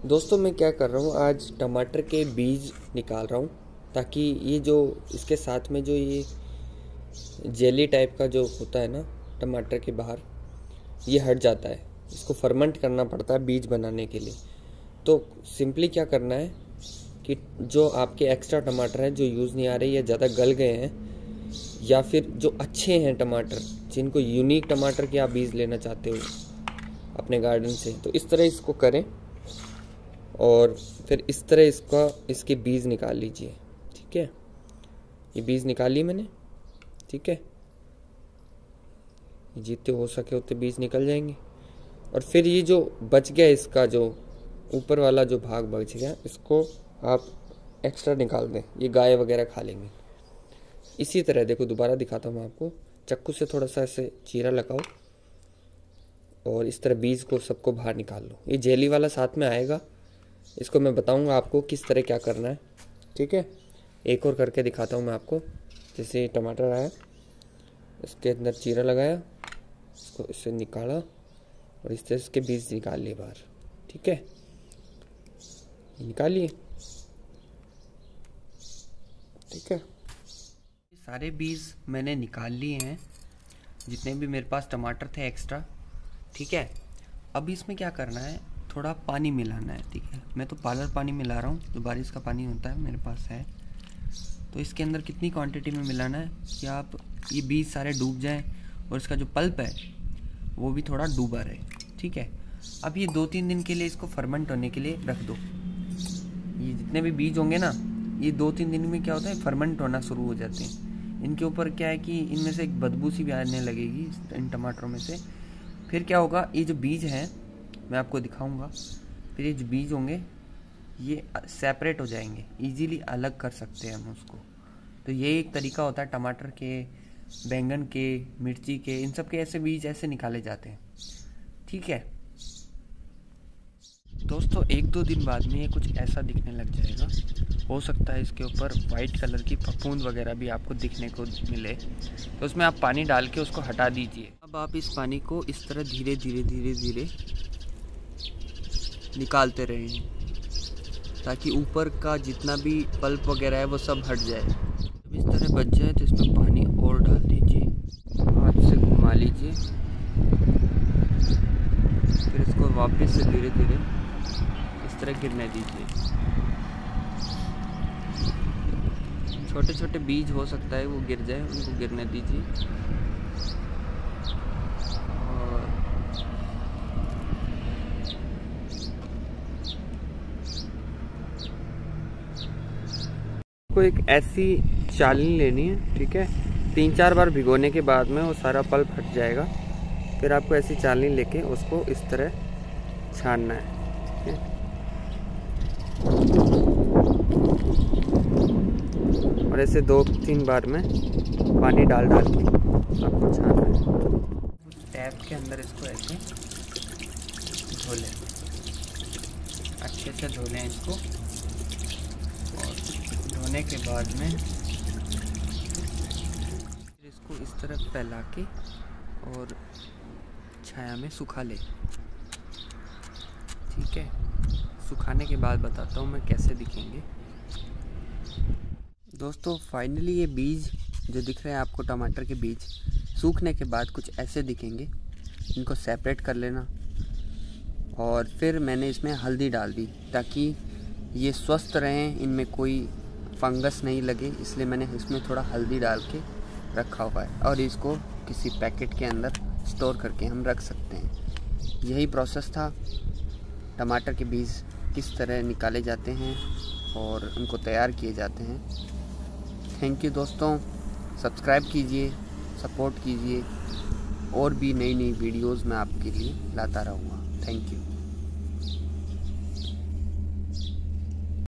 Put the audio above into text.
दोस्तों मैं क्या कर रहा हूँ, आज टमाटर के बीज निकाल रहा हूँ ताकि ये जो इसके साथ में जो ये जेली टाइप का जो होता है ना टमाटर के बाहर, ये हट जाता है। इसको फर्मेंट करना पड़ता है बीज बनाने के लिए। तो सिंपली क्या करना है कि जो आपके एक्स्ट्रा टमाटर हैं जो यूज़ नहीं आ रहे या ज़्यादा गल गए हैं, या फिर जो अच्छे हैं टमाटर जिनको यूनिक टमाटर के आप बीज लेना चाहते हो अपने गार्डन से, तो इस तरह इसको करें और फिर इस तरह इसके बीज निकाल लीजिए। ठीक है, ये बीज निकाल लिए मैंने। ठीक है, जितने हो सके उतने बीज निकल जाएंगे। और फिर ये जो बच गया, इसका जो ऊपर वाला जो भाग बच गया, इसको आप एक्स्ट्रा निकाल दें, ये गाय वगैरह खा लेंगे। इसी तरह देखो, दोबारा दिखाता हूँ मैं आपको। चाकू से थोड़ा सा ऐसे चीरा लगाओ और इस तरह बीज को सबको बाहर निकाल लो। ये जेली वाला साथ में आएगा, इसको मैं बताऊंगा आपको किस तरह क्या करना है। ठीक है, एक और करके दिखाता हूँ मैं आपको। जैसे टमाटर आया, इसके अंदर चीरा लगाया, इसको इससे निकाला और इस तरह इसके बीज निकाल लिए बाहर। ठीक है, निकालिए। ठीक है, सारे बीज मैंने निकाल लिए हैं, जितने भी मेरे पास टमाटर थे एक्स्ट्रा। ठीक है, अब इसमें क्या करना है, थोड़ा पानी मिलाना है। ठीक है, मैं तो पार्लर पानी मिला रहा हूँ, जो बारिश का पानी होता है मेरे पास है। तो इसके अंदर कितनी क्वांटिटी में मिलाना है कि आप ये बीज सारे डूब जाएं और इसका जो पल्प है वो भी थोड़ा डूबा रहे। ठीक है, अब ये 2-3 दिन के लिए इसको फर्मेंट होने के लिए रख दो। ये जितने भी बीज होंगे ना, ये 2-3 दिन में क्या होता है, फर्मेंट होना शुरू हो जाते हैं। इनके ऊपर क्या है कि इनमें से एक बदबू सी भी आने लगेगी इन टमाटरों में से। फिर क्या होगा, ये जो बीज हैं मैं आपको दिखाऊंगा, फिर ये जो बीज होंगे ये सेपरेट हो जाएंगे, इजीली अलग कर सकते हैं हम उसको। तो ये एक तरीका होता है टमाटर के, बैंगन के, मिर्ची के, इन सब के ऐसे बीज ऐसे निकाले जाते हैं। ठीक है दोस्तों, 1-2 दिन बाद में ये कुछ ऐसा दिखने लग जाएगा। हो सकता है इसके ऊपर वाइट कलर की फफूंद वगैरह भी आपको दिखने को मिले, तो उसमें आप पानी डाल के उसको हटा दीजिए। अब आप इस पानी को इस तरह धीरे धीरे धीरे धीरे निकालते रहें ताकि ऊपर का जितना भी पल्प वगैरह है वो सब हट जाए। जब इस तरह बच जाए तो इसमें पानी और डाल दीजिए, हाथ से घुमा लीजिए, फिर इसको वापस से धीरे धीरे इस तरह गिरने दीजिए। छोटे छोटे बीज हो सकता है वो गिर जाए, उनको गिरने दीजिए। को एक ऐसी चालनी लेनी है। ठीक है, 3-4 बार भिगोने के बाद में वो सारा पल्प हट जाएगा। फिर आपको ऐसी चालनी लेके उसको इस तरह छानना है। ठीक है, और ऐसे 2-3 बार में पानी डाल डाल के आपको छानना है। टैप के अंदर इसको ऐसे धो लें, अच्छे से धो लें इसको। धोने के बाद में इसको इस तरह फैला के और छाया में सुखा ले। ठीक है, सुखाने के बाद बताता हूँ मैं कैसे दिखेंगे। दोस्तों फाइनली ये बीज जो दिख रहे हैं आपको, टमाटर के बीज सूखने के बाद कुछ ऐसे दिखेंगे। इनको सेपरेट कर लेना। और फिर मैंने इसमें हल्दी डाल दी ताकि ये स्वस्थ रहें, इनमें कोई फंगस नहीं लगे, इसलिए मैंने इसमें थोड़ा हल्दी डाल के रखा हुआ है। और इसको किसी पैकेट के अंदर स्टोर करके हम रख सकते हैं। यही प्रोसेस था। टमाटर के बीज किस तरह निकाले जाते हैं और उनको तैयार किए जाते हैं। थैंक यू दोस्तों, सब्सक्राइब कीजिए, सपोर्ट कीजिए, और भी नई नई वीडियोज़ मैं आपके लिए लाता रहूँगा। Thank you.